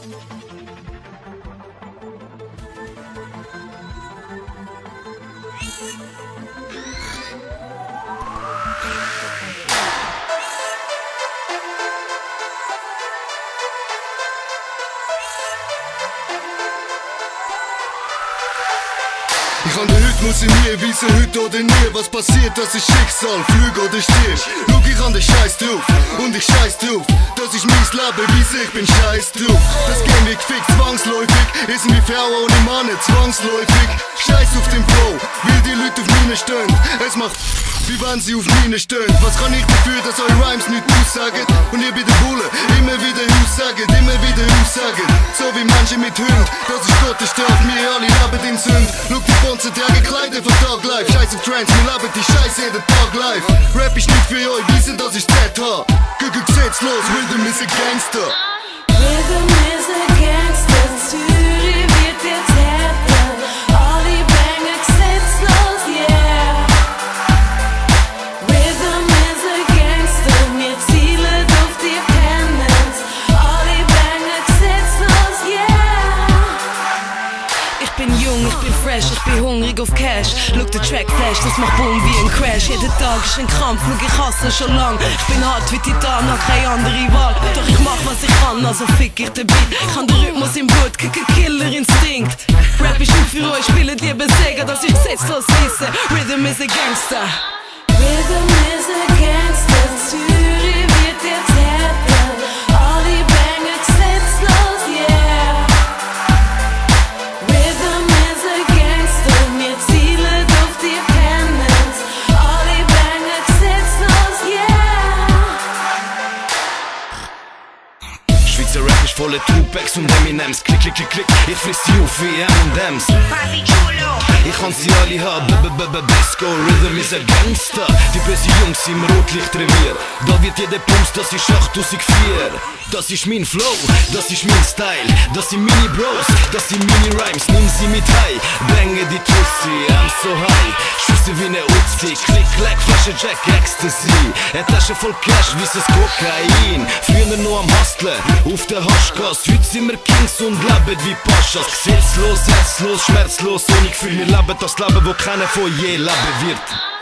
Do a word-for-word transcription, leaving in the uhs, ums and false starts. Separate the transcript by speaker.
Speaker 1: Ich kann den Rhythmus in mir weisen, heute oder nie. Was passiert, das ist Schicksal, Flüge oder Stirb. Schau, ich kann den Scheiß drauf und ich scheiß drauf. Das ist mein Leben, wie ich bin scheiß drauf. Das Game wird gefickt, zwangsläufig. Ist wie Frauen ohne Männer, zwangsläufig. Scheiß auf den Flow, weil die Leute auf meine stehen. Es macht wie wenn sie auf meine stehen. Was kann ich dafür, dass eure Rhymes nicht aussagen? Und ihr bei der Bulle immer wieder aussagen, immer wieder aussagen. So wie Menschen mit Hund, das ist Gottes Strafe, wir alle leben in Sünd. Schau, die Bonzen tragen Kleider von Tag live. Scheiß auf Trends, wir leben die Scheiße jeden Tag live. Rap ist nicht für euch, wissen, dass ich Z habe. Guck, gesetzlos, Rhythm is a Gangster.
Speaker 2: Rhythm is a Gangster, Zürich wird jetzt härter. All die Banger gesetzlos, yeah. Rhythm is a Gangster, wir zielen auf die Penance. All die Banger gesetzlos, yeah.
Speaker 3: Ich bin jung, ich bin fresh, ich bin hungrig auf Cash. Look, der Track flash, das macht Boom wie ein Crash. Jeden Tag ist ein Kampf, look, ich hasse schon lang. Ich bin hart wie Titan, hab keine andere Wahl. Doch ich mach was ich kann, also fick ich den Beat. Ich kann den Rhythmus im Blut, kick a Killer Instinct. Rap ist nicht für euch, spiele lieber Sega, dass ich gesetzlos wisse. Rhythm is a Gangster.
Speaker 2: Rhythm is a Gangster, Zürich wird jetzt härter. All die Banger gesetzlos, yeah. Rhythm is a Gangster, wir zielen auf die Penance. All die Banger gesetzlos, yeah.
Speaker 4: Schweizer Rap ist voller Tupacs und Eminems. Klick, klick, klick, klick, ich friss sie auf wie M und M's. Ich kann sie alle haben, b b b Bisco, Rhythm is a Gangster. Die böse Jungs im Rotlichtrevier. Da wird jeder Pumps, das ist achttausendvier. Das ist mein Flow, das ist mein Style. Das sind meine Bros, das sind meine Rhymes. Nimm sie mit high, bänge die Tussi, I'm so high. Schüsse wie ne Uzi, klick, klack, Flasche Jack, Ecstasy. Eine Tasche voll Cash, wie es Kokain. Früher nur am Hustlen, auf der Haschgas. Heute sind wir Kings und leben wie Paschas. Gesetzlos, herzlos, schmerzlos, ohne Gefühl. Wir leben das Leben, wo keiner von je leben wird.